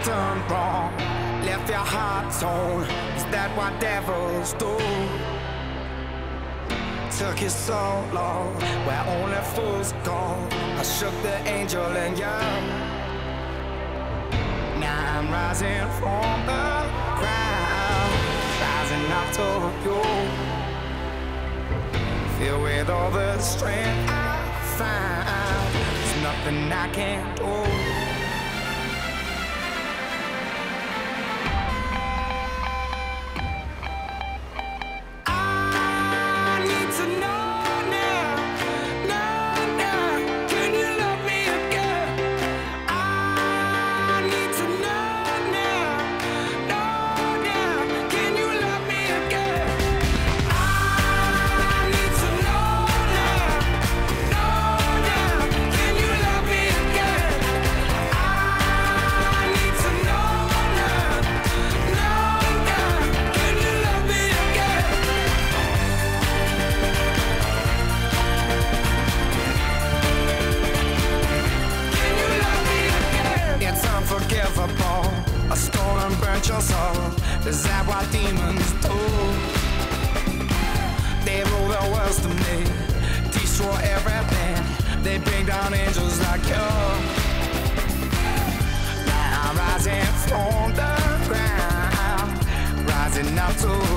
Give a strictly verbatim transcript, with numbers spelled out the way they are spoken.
done wrong? Left your heart torn. Is that what devils do? Took you so long, where only fools go. I shook the angel in you. Now I'm rising from the ground, rising up to you. Filled with all the strength I find, there's nothing I can't do. A stone burnt your soul. Is that what demons do? They rule the world to me, destroy everything. They bring down angels like you. Now I'm rising from the ground, rising up to